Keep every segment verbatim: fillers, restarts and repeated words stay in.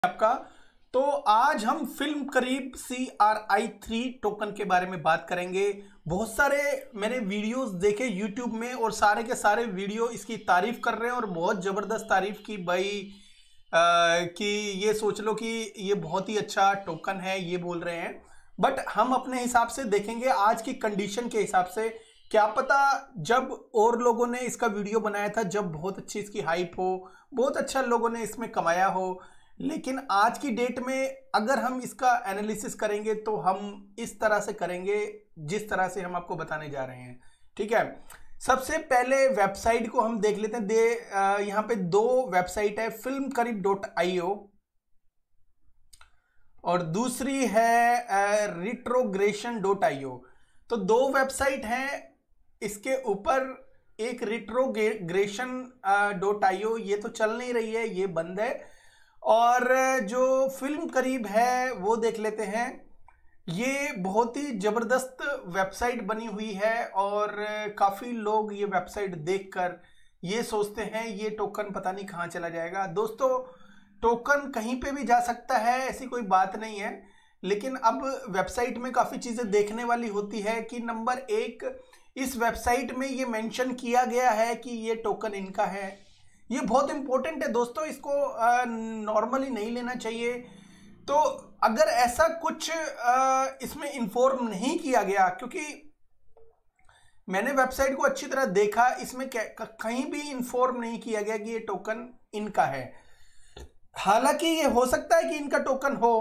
आपका। तो आज हम फिल्म करीब C R I three token के बारे में बात करेंगे। बहुत सारे मैंने वीडियोस देखे यूट्यूब में और सारे के सारे वीडियो इसकी तारीफ कर रहे हैं और बहुत ज़बरदस्त तारीफ की भाई, आ, कि ये सोच लो कि ये बहुत ही अच्छा टोकन है, ये बोल रहे हैं। बट हम अपने हिसाब से देखेंगे आज की कंडीशन के हिसाब से। क्या पता जब और लोगों ने इसका वीडियो बनाया था, जब बहुत अच्छी इसकी हाइप हो, बहुत अच्छा लोगों ने इसमें कमाया हो, लेकिन आज की डेट में अगर हम इसका एनालिसिस करेंगे तो हम इस तरह से करेंगे जिस तरह से हम आपको बताने जा रहे हैं। ठीक है, सबसे पहले वेबसाइट को हम देख लेते हैं। दे यहाँ पे दो वेबसाइट है, फिल्म करीब डॉट आई ओ और दूसरी है रिट्रोग्रेशन डॉट आई ओ। तो दो वेबसाइट हैं। इसके ऊपर एक रिट्रोग्रेशन डॉट आई ओ ये तो चल नहीं रही है, ये बंद है। और जो फिल्म करीब है वो देख लेते हैं। ये बहुत ही ज़बरदस्त वेबसाइट बनी हुई है और काफ़ी लोग ये वेबसाइट देखकर ये सोचते हैं ये टोकन पता नहीं कहाँ चला जाएगा। दोस्तों, टोकन कहीं पे भी जा सकता है, ऐसी कोई बात नहीं है। लेकिन अब वेबसाइट में काफ़ी चीज़ें देखने वाली होती है कि नंबर एक, इस वेबसाइट में ये मेंशन किया गया है कि ये टोकन इनका है। ये बहुत इंपॉर्टेंट है दोस्तों, इसको नॉर्मली नहीं लेना चाहिए। तो अगर ऐसा कुछ आ, इसमें इन्फॉर्म नहीं किया गया, क्योंकि मैंने वेबसाइट को अच्छी तरह देखा, इसमें कहीं भी इन्फॉर्म नहीं किया गया कि ये टोकन इनका है। हालांकि ये हो सकता है कि इनका टोकन हो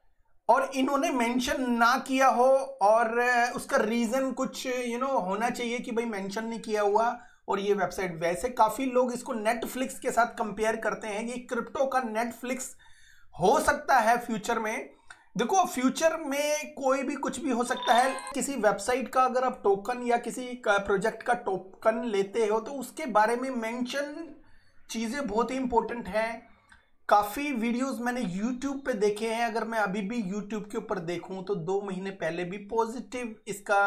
और इन्होंने मेंशन ना किया हो और उसका रीज़न कुछ यू नो होना चाहिए कि भाई मेंशन नहीं किया हुआ। और ये वेबसाइट, वैसे काफ़ी लोग इसको नेटफ्लिक्स के साथ कंपेयर करते हैं कि क्रिप्टो का नेटफ्लिक्स हो सकता है फ्यूचर में। देखो, फ्यूचर में कोई भी कुछ भी हो सकता है। किसी वेबसाइट का अगर आप टोकन या किसी का प्रोजेक्ट का टोकन लेते हो तो उसके बारे में मेंशन चीज़ें बहुत ही इंपॉर्टेंट हैं। काफ़ी वीडियोस मैंने यूट्यूब पे देखे हैं। अगर मैं अभी भी यूट्यूब के ऊपर देखूं तो दो महीने पहले भी पॉजिटिव इसका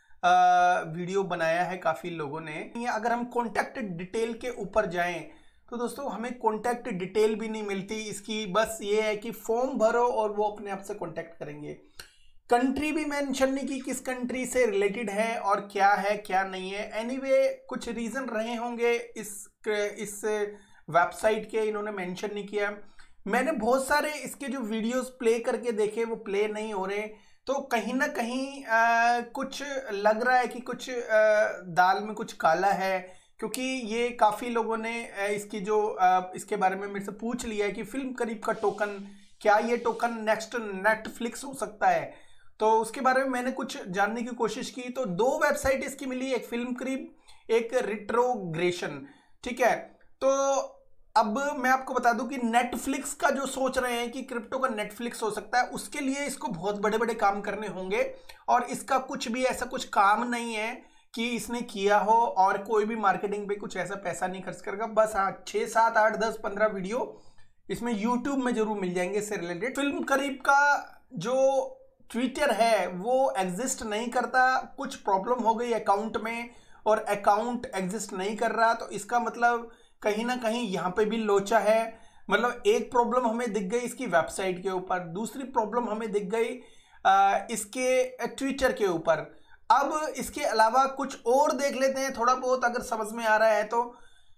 आ, वीडियो बनाया है काफ़ी लोगों ने। अगर हम कॉन्टैक्ट डिटेल के ऊपर जाएं तो दोस्तों हमें कॉन्टैक्ट डिटेल भी नहीं मिलती इसकी। बस ये है कि फॉर्म भरो और वो अपने आप से कॉन्टैक्ट करेंगे। कंट्री भी मेंशन नहीं की किस कंट्री से रिलेटेड है और क्या है क्या नहीं है। एनीवे कुछ रीज़न रहे होंगे इस इस वेबसाइट के, इन्होंने मेंशन नहीं किया। मैंने बहुत सारे इसके जो वीडियोस प्ले करके देखे, वो प्ले नहीं हो रहे। तो कहीं ना कहीं आ, कुछ लग रहा है कि कुछ आ, दाल में कुछ काला है, क्योंकि ये काफ़ी लोगों ने इसकी जो आ, इसके बारे में मेरे से पूछ लिया है कि फिल्म करीब का टोकन, क्या ये टोकन नेक्स्ट नेटफ्लिक्स हो सकता है। तो उसके बारे में मैंने कुछ जानने की कोशिश की। तो दो वेबसाइट इसकी मिली, एक फिल्म करीब, एक रिट्रोग्रेशन। ठीक है, तो अब मैं आपको बता दूं कि नेटफ्लिक्स का जो सोच रहे हैं कि क्रिप्टो का नेटफ्लिक्स हो सकता है, उसके लिए इसको बहुत बड़े बड़े काम करने होंगे और इसका कुछ भी ऐसा कुछ काम नहीं है कि इसने किया हो और कोई भी मार्केटिंग पे कुछ ऐसा पैसा नहीं खर्च करेगा। बस हाँ, छः सात आठ दस पंद्रह वीडियो इसमें यूट्यूब में जरूर मिल जाएंगे इससे रिलेटेड। फिल्म करीब का जो ट्विटर है वो एग्जिस्ट नहीं करता, कुछ प्रॉब्लम हो गई अकाउंट में और अकाउंट एग्जिस्ट नहीं कर रहा। तो इसका मतलब कहीं ना कहीं यहाँ पे भी लोचा है। मतलब एक प्रॉब्लम हमें दिख गई इसकी वेबसाइट के ऊपर, दूसरी प्रॉब्लम हमें दिख गई आ, इसके ट्विटर के ऊपर। अब इसके अलावा कुछ और देख लेते हैं थोड़ा बहुत, अगर समझ में आ रहा है तो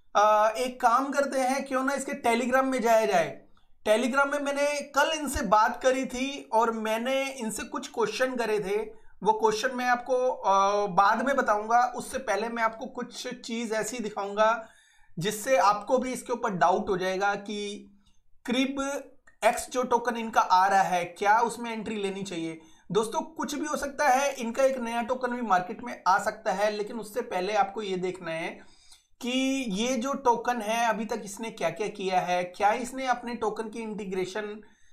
आ, एक काम करते हैं, क्यों ना इसके टेलीग्राम में जाया जाए। टेलीग्राम में मैंने कल इनसे बात करी थी और मैंने इनसे कुछ क्वेश्चन करे थे। वो क्वेश्चन मैं आपको आ, बाद में बताऊंगा। उससे पहले मैं आपको कुछ चीज़ ऐसी दिखाऊंगा जिससे आपको भी इसके ऊपर डाउट हो जाएगा कि क्रिब एक्स जो टोकन इनका आ रहा है, क्या उसमें एंट्री लेनी चाहिए। दोस्तों, कुछ भी हो सकता है, इनका एक नया टोकन भी मार्केट में आ सकता है। लेकिन उससे पहले आपको ये देखना है कि ये जो टोकन है अभी तक इसने क्या क्या किया है। क्या इसने अपने टोकन की इंटीग्रेशन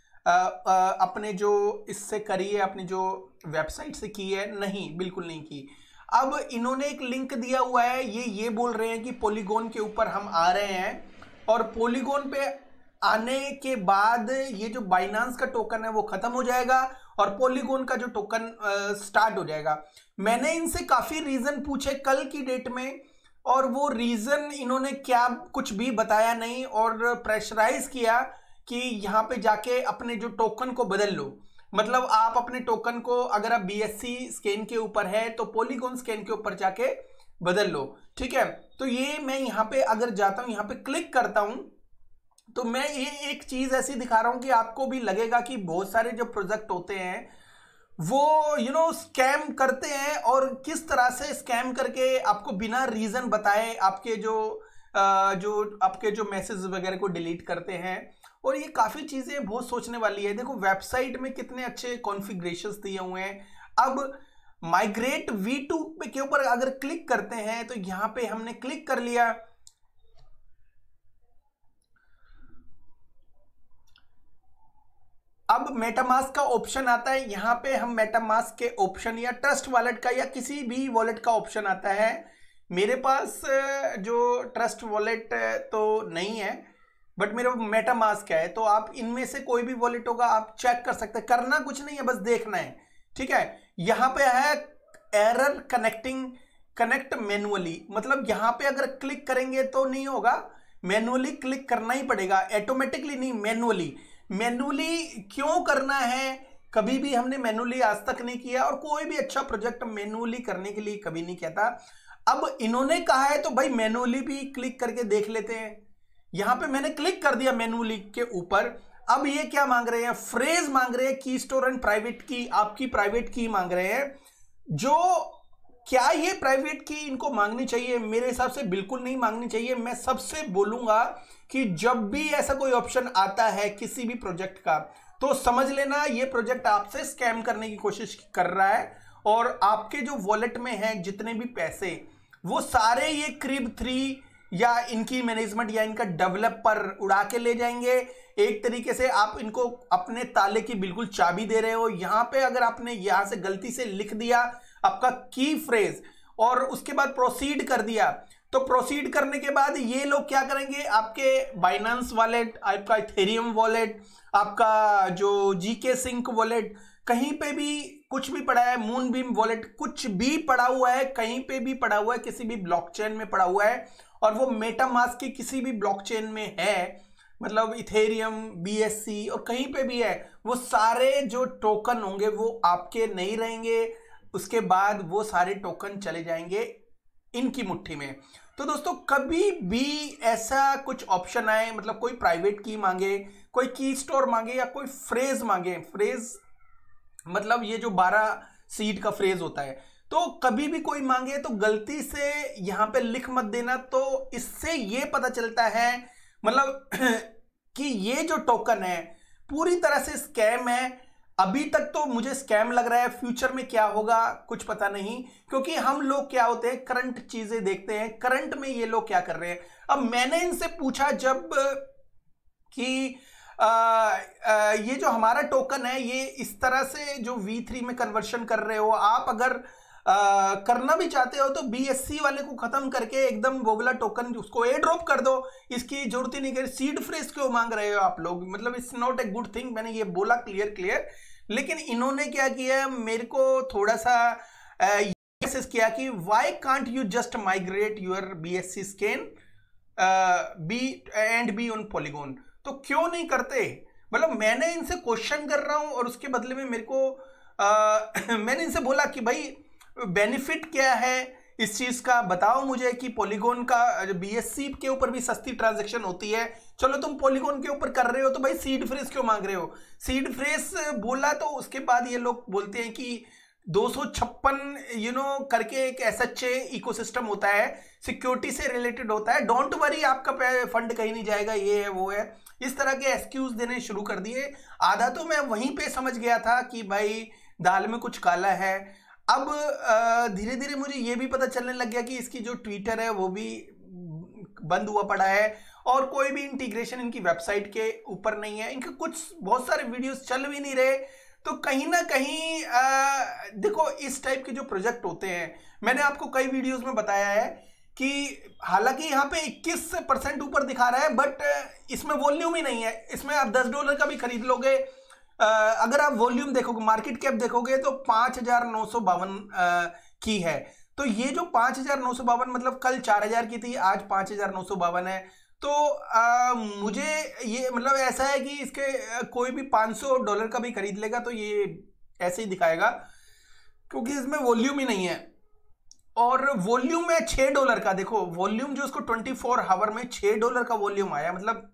अपने जो इससे करी है, अपनी जो वेबसाइट से की है? नहीं, बिल्कुल नहीं की। अब इन्होंने एक लिंक दिया हुआ है, ये ये बोल रहे हैं कि पॉलीगॉन के ऊपर हम आ रहे हैं और पॉलीगॉन पे आने के बाद ये जो बाइनांस का टोकन है वो खत्म हो जाएगा और पॉलीगॉन का जो टोकन स्टार्ट हो जाएगा। मैंने इनसे काफ़ी रीज़न पूछे कल की डेट में और वो रीज़न इन्होंने क्या कुछ भी बताया नहीं और प्रेशराइज किया कि यहाँ पे जाके अपने जो टोकन को बदल लो, मतलब आप अपने टोकन को अगर आप बीएससी स्कैन के ऊपर है तो पॉलीगॉन स्कैन के ऊपर जाके बदल लो, ठीक है। तो ये मैं यहाँ पे अगर जाता हूँ, यहाँ पे क्लिक करता हूँ, तो मैं ये एक चीज ऐसी दिखा रहा हूँ कि आपको भी लगेगा कि बहुत सारे जो प्रोजेक्ट होते हैं वो यू नो स्कैम करते हैं, और किस तरह से स्कैम करके आपको बिना रीजन बताए आपके जो आ, जो आपके जो मैसेज वगैरह को डिलीट करते हैं। और ये काफी चीजें बहुत सोचने वाली है। देखो वेबसाइट में कितने अच्छे कॉन्फ़िगरेशंस दिए हुए हैं। अब माइग्रेट वी टू के ऊपर अगर क्लिक करते हैं तो यहां पे हमने क्लिक कर लिया, अब मेटामास्क का ऑप्शन आता है। यहां पे हम मेटामास्क के ऑप्शन या ट्रस्ट वॉलेट का या किसी भी वॉलेट का ऑप्शन आता है। मेरे पास जो ट्रस्ट वॉलेट तो नहीं है, बट मेरा मेटामास्क है, तो आप इनमें से कोई भी वॉलेट होगा आप चेक कर सकते हैं। करना कुछ नहीं है, बस देखना है, ठीक है। यहां पे है एरर कनेक्टिंग कनेक्ट मैनुअली, मतलब यहां पे अगर क्लिक करेंगे तो नहीं होगा, मैनुअली क्लिक करना ही पड़ेगा, ऑटोमेटिकली नहीं, मैनुअली। मैनुअली क्यों करना है, कभी भी हमने मैनुअली आज तक नहीं किया, और कोई भी अच्छा प्रोजेक्ट मैनुअली करने के लिए कभी नहीं कहता। अब इन्होंने कहा है तो भाई मैनुअली भी क्लिक करके देख लेते हैं। यहां पे मैंने क्लिक कर दिया मैनुअली के ऊपर। अब ये क्या मांग रहे हैं, फ्रेज मांग रहे हैं, की स्टोर एंड प्राइवेट की, आपकी प्राइवेट की मांग रहे हैं। जो क्या ये प्राइवेट की इनको मांगनी चाहिए? मेरे हिसाब से बिल्कुल नहीं मांगनी चाहिए। मैं सबसे बोलूंगा कि जब भी ऐसा कोई ऑप्शन आता है किसी भी प्रोजेक्ट का, तो समझ लेना ये प्रोजेक्ट आपसे स्कैम करने की कोशिश कर रहा है, और आपके जो वॉलेट में हैं जितने भी पैसे वो सारे ये क्रिब थ्री या इनकी मैनेजमेंट या इनका डेवलपर उड़ा के ले जाएंगे। एक तरीके से आप इनको अपने ताले की बिल्कुल चाबी दे रहे हो। यहां पे अगर आपने यहां से गलती से लिख दिया आपका की फ्रेज और उसके बाद प्रोसीड कर दिया, तो प्रोसीड करने के बाद ये लोग क्या करेंगे, आपके बाइनेंस वॉलेट, आपका इथेरियम वॉलेट, आपका जो जीके सिंक वॉलेट, कहीं पे भी कुछ भी पड़ा है, मूनबीम वॉलेट कुछ भी पड़ा हुआ है, कहीं पे भी पड़ा हुआ है, किसी भी ब्लॉकचेन में पड़ा हुआ है, और वो मेटामास्क की किसी भी ब्लॉकचेन में है, मतलब इथेरियम, बीएससी और कहीं पे भी है, वो सारे जो टोकन होंगे वो आपके नहीं रहेंगे। उसके बाद वो सारे टोकन चले जाएंगे इनकी मुट्ठी में। तो दोस्तों कभी भी ऐसा कुछ ऑप्शन आए, मतलब कोई प्राइवेट की मांगे, कोई की स्टोर मांगे या कोई फ्रेज मांगे, फ्रेज मतलब ये जो बारह सीड का फ्रेज होता है, तो कभी भी कोई मांगे तो गलती से यहां पे लिख मत देना। तो इससे ये पता चलता है मतलब कि ये जो टोकन है पूरी तरह से स्कैम है। अभी तक तो मुझे स्कैम लग रहा है, फ्यूचर में क्या होगा कुछ पता नहीं, क्योंकि हम लोग क्या होते हैं करंट चीजें देखते हैं, करंट में ये लोग क्या कर रहे हैं। अब मैंने इनसे पूछा जब कि आ, आ, ये जो हमारा टोकन है ये इस तरह से जो वी थ्री में कन्वर्शन कर रहे हो, आप अगर आ, करना भी चाहते हो तो बीएससी वाले को खत्म करके एकदम वो वाला टोकन उसको एयर ड्रॉप कर दो, इसकी जरूरत ही नहीं कर। सीड फ्रेज क्यों मांग रहे हो आप लोग, मतलब it's not a good thing. मैंने ये बोला क्लियर क्लियर, लेकिन इन्होंने क्या किया, मेरे को थोड़ा सा मैसेज किया कि why can't you just migrate your BSC scan B and B on Polygon, तो क्यों नहीं करते। मतलब मैंने इनसे क्वेश्चन कर रहा हूं और उसके बदले में मेरे को आ, मैंने इनसे बोला कि भाई बेनिफिट क्या है इस चीज का, बताओ मुझे कि पॉलीगॉन का बीएससी के ऊपर भी सस्ती ट्रांजैक्शन होती है, चलो तुम पॉलीगॉन के ऊपर कर रहे हो तो भाई सीड फ्रेज क्यों मांग रहे हो। सीड फ्रेज बोला तो उसके बाद ये लोग बोलते हैं कि दो सौ छप्पन यू नो करके एक एसएचए इकोसिस्टम होता है, सिक्योरिटी से रिलेटेड होता है, डोंट वरी आपका फंड कहीं नहीं जाएगा, ये है वो है, इस तरह के एक्सक्यूज देने शुरू कर दिए। आधा तो मैं वहीं पे समझ गया था कि भाई दाल में कुछ काला है। अब धीरे धीरे मुझे ये भी पता चलने लग गया कि इसकी जो ट्विटर है वो भी बंद हुआ पड़ा है और कोई भी इंटीग्रेशन इनकी वेबसाइट के ऊपर नहीं है, इनके कुछ बहुत सारे वीडियोस चल भी नहीं रहे। तो कहीं ना कहीं आ, देखो इस टाइप के जो प्रोजेक्ट होते हैं, मैंने आपको कई वीडियोस में बताया है कि हालांकि यहाँ पे इक्कीस परसेंट ऊपर दिखा रहा है, बट इसमें वॉल्यूम ही नहीं है। इसमें आप दस डॉलर का भी खरीद लोगे, आ, अगर आप वॉल्यूम देखोगे, मार्केट कैप देखोगे तो पांच हजार नौ सौ बावन की है। तो ये जो पांच हजार नौ सौ बावन मतलब कल चार हजार की थी, आज पांच हजार नौ सौ बावन है, तो आ, मुझे ये मतलब ऐसा है कि इसके कोई भी पाँच सौ डॉलर का भी खरीद लेगा तो ये ऐसे ही दिखाएगा, क्योंकि इसमें वॉल्यूम ही नहीं है। और वॉल्यूम है छह डॉलर का। देखो वॉल्यूम जो उसको चौबीस आवर में छह डॉलर का वॉल्यूम आया, मतलब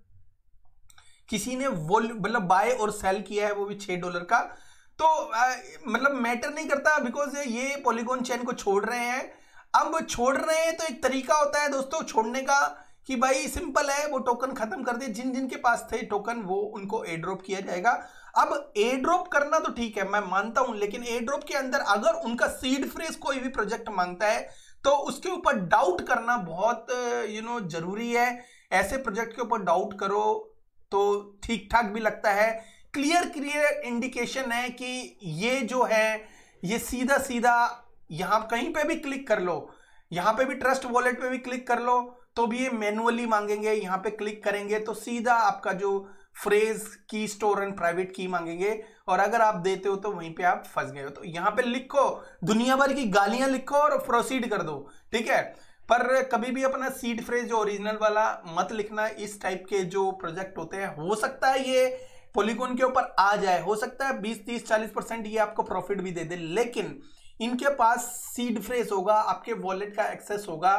किसी ने वॉल्यूम मतलब बाय और सेल किया है, वो भी छह डॉलर का। तो आ, मतलब मैटर नहीं करता, बिकॉज ये पॉलीगॉन चेन को छोड़ रहे हैं। अब छोड़ रहे हैं तो एक तरीका होता है दोस्तों छोड़ने का, कि भाई सिंपल है, वो टोकन खत्म कर दिए, जिन जिन के पास थे टोकन वो उनको एयर ड्रॉप किया जाएगा। अब एयर ड्रॉप करना तो ठीक है, मैं मानता हूं, लेकिन एयर ड्रॉप के अंदर अगर उनका सीड फ्रेज कोई भी प्रोजेक्ट मांगता है तो उसके ऊपर डाउट करना बहुत यू नो जरूरी है। ऐसे प्रोजेक्ट के ऊपर डाउट करो तो ठीक ठाक भी लगता है। क्लियर क्लियर इंडिकेशन है कि ये जो है ये सीधा सीधा यहां कहीं पे भी क्लिक कर लो, यहां पे भी ट्रस्ट वॉलेट पे भी क्लिक कर लो तो भी ये मैनुअली मांगेंगे। यहां पे क्लिक करेंगे तो सीधा आपका जो फ्रेज की स्टोर एंड प्राइवेट की मांगेंगे, और अगर आप देते हो तो वहीं पे आप फंस गए हो। तो यहां पे लिखो, दुनिया भर की गालियां लिखो और प्रोसीड कर दो, ठीक है। पर कभी भी अपना सीड फ्रेज जो ओरिजिनल वाला मत लिखना। इस टाइप के जो प्रोजेक्ट होते हैं, हो सकता है ये पॉलीगॉन के ऊपर आ जाए, हो सकता है बीस तीस चालीस परसेंट ये आपको प्रॉफिट भी दे दे, लेकिन इनके पास सीड फ्रेज होगा, आपके वॉलेट का एक्सेस होगा।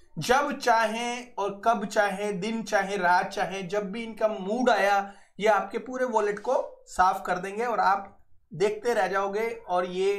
जब चाहे और कब चाहे, दिन चाहे रात चाहे, जब भी इनका मूड आया ये आपके पूरे वॉलेट को साफ कर देंगे और आप देखते रह जाओगे। और ये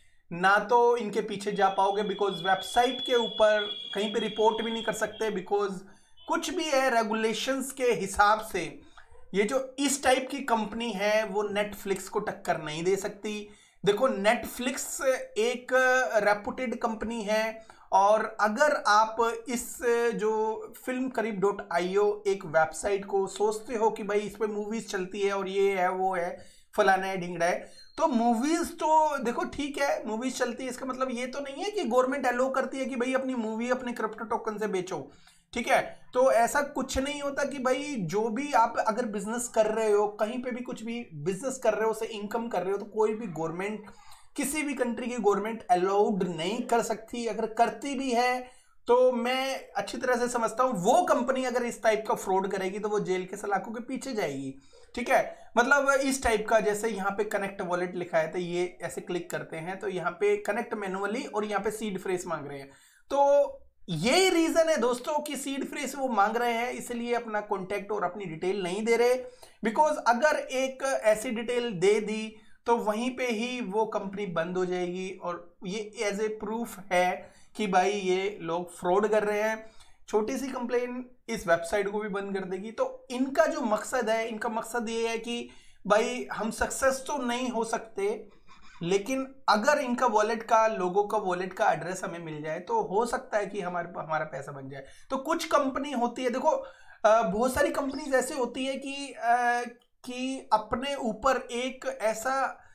ना तो इनके पीछे जा पाओगे, बिकॉज वेबसाइट के ऊपर कहीं पे रिपोर्ट भी नहीं कर सकते, बिकॉज कुछ भी है रेगुलेशंस के हिसाब से ये जो इस टाइप की कंपनी है वो नेटफ्लिक्स को टक्कर नहीं दे सकती। देखो नेटफ्लिक्स एक रेपुटेड कंपनी है, और अगर आप इस जो फिल्म करीब डॉट आई ओ एक वेबसाइट को सोचते हो कि भाई इस पे मूवीज चलती है और ये है वो है फलाना है ढिंगड़ा है, तो मूवीज तो देखो ठीक है मूवीज चलती है, इसका मतलब ये तो नहीं है कि गवर्नमेंट अलो करती है कि भाई अपनी मूवी अपने क्रिप्टो टोकन से बेचो, ठीक है। तो ऐसा कुछ नहीं होता कि भाई जो भी आप अगर बिजनेस कर रहे हो, कहीं पे भी कुछ भी बिजनेस कर रहे हो, उसे इनकम कर रहे हो, तो कोई भी गवर्नमेंट, किसी भी कंट्री की गवर्नमेंट अलाउड नहीं कर सकती। अगर करती भी है तो मैं अच्छी तरह से समझता हूं, वो कंपनी अगर इस टाइप का फ्रॉड करेगी तो वो जेल के सलाखों के पीछे जाएगी, ठीक है। मतलब इस टाइप का, जैसे यहाँ पे कनेक्ट वॉलेट लिखा है तो ये ऐसे क्लिक करते हैं तो यहाँ पे कनेक्ट मैनुअली और यहाँ पे सीड फ्रेज मांग रहे हैं। तो यही रीजन है दोस्तों कि सीड फ्रेज वो मांग रहे हैं, इसलिए अपना कॉन्टेक्ट और अपनी डिटेल नहीं दे रहे। बिकॉज अगर एक ऐसी डिटेल दे दी तो वहीं पे ही वो कंपनी बंद हो जाएगी, और ये एज ए प्रूफ है कि भाई ये लोग फ्रॉड कर रहे हैं। छोटी सी कंप्लेन इस वेबसाइट को भी बंद कर देगी। तो इनका जो मकसद है, इनका मकसद ये है कि भाई हम सक्सेस तो नहीं हो सकते, लेकिन अगर इनका वॉलेट का, लोगों का वॉलेट का एड्रेस हमें मिल जाए तो हो सकता है कि हमारे हमारा पैसा बन जाए। तो कुछ कंपनी होती है, देखो बहुत सारी कंपनीज ऐसे होती है कि आ, कि अपने ऊपर एक ऐसा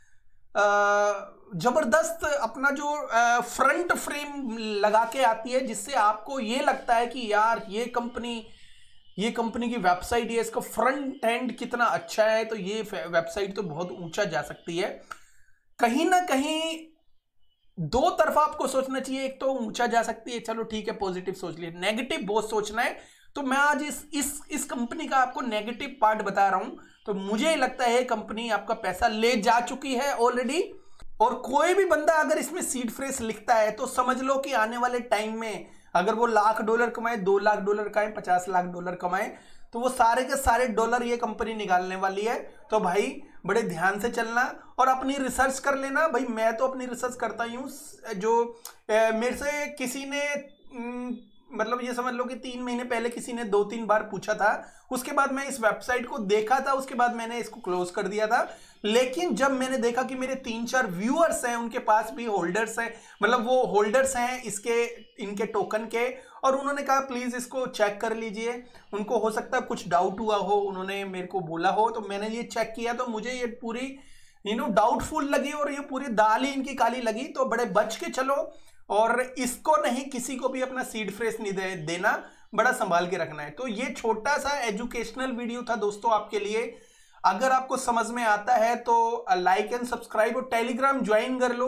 जबरदस्त अपना जो फ्रंट फ्रेम लगा के आती है जिससे आपको ये लगता है कि यार ये कंपनी ये कंपनी की वेबसाइट है, इसका फ्रंट एंड कितना अच्छा है, तो ये वेबसाइट तो बहुत ऊंचा जा सकती है। कहीं ना कहीं दो तरफा आपको सोचना चाहिए, एक तो ऊंचा जा सकती है, चलो ठीक है पॉजिटिव सोच लिया, नेगेटिव बहुत सोचना है। तो मैं आज इस इस इस कंपनी का आपको नेगेटिव पार्ट बता रहा हूं। तो मुझे लगता है कंपनी आपका पैसा ले जा चुकी है ऑलरेडी, और कोई भी बंदा अगर इसमें सीड फ्रेज लिखता है तो समझ लो कि आने वाले टाइम में अगर वो लाख डॉलर कमाए, दो लाख डॉलर कमाए, पचास लाख डॉलर कमाए, तो वो सारे के सारे डॉलर ये कंपनी निकालने वाली है। तो भाई बड़े ध्यान से चलना और अपनी रिसर्च कर लेना। भाई मैं तो अपनी रिसर्च करता ही हूँ। जो ए, मेरे से किसी ने न, मतलब ये समझ लो कि तीन महीने पहले किसी ने दो तीन बार पूछा था, उसके बाद मैं इस वेबसाइट को देखा था, उसके बाद मैंने इसको क्लोज कर दिया था। लेकिन जब मैंने देखा कि मेरे तीन चार व्यूअर्स हैं, उनके पास भी होल्डर्स हैं, मतलब वो होल्डर्स हैं इसके इनके टोकन के, और उन्होंने कहा प्लीज इसको चेक कर लीजिए, उनको हो सकता है कुछ डाउट हुआ हो, उन्होंने मेरे को बोला हो, तो मैंने ये चेक किया तो मुझे ये पूरी यू नो डाउटफुल लगी और ये पूरी दाल ही इनकी काली लगी। तो बड़े बच के चलो, और इसको नहीं किसी को भी अपना सीड फ्रेज नहीं दे, देना, बड़ा संभाल के रखना है। तो ये छोटा सा एजुकेशनल वीडियो था दोस्तों आपके लिए। अगर आपको समझ में आता है तो लाइक एंड सब्सक्राइब और टेलीग्राम ज्वाइन कर लो,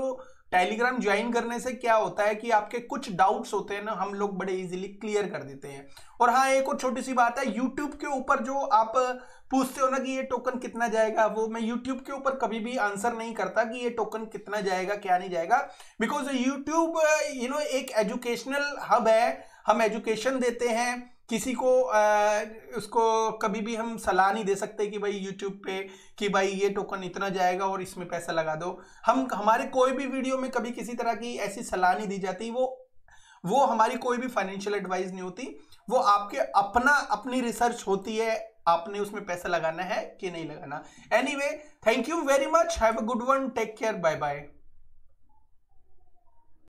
टेलीग्राम ज्वाइन करने से क्या होता है कि आपके कुछ डाउट्स होते हैं ना, हम लोग बड़े इजीली क्लियर कर देते हैं। और हाँ, एक और छोटी सी बात है, यूट्यूब के ऊपर जो आप पूछते हो ना कि ये टोकन कितना जाएगा, वो मैं यूट्यूब के ऊपर कभी भी आंसर नहीं करता कि ये टोकन कितना जाएगा क्या नहीं जाएगा, बिकॉज यूट्यूब यू नो एक एजुकेशनल हब है, हम एजुकेशन देते हैं। किसी को आ, उसको कभी भी हम सलाह नहीं दे सकते कि भाई यूट्यूब पे कि भाई ये टोकन इतना जाएगा और इसमें पैसा लगा दो। हम हमारे कोई भी वीडियो में कभी किसी तरह की ऐसी सलाह नहीं दी जाती, वो वो हमारी कोई भी फाइनेंशियल एडवाइस नहीं होती, वो आपके अपना अपनी रिसर्च होती है, आपने उसमें पैसा लगाना है कि नहीं लगाना। Anyway, thank you very much, have a good one, take care, bye bye.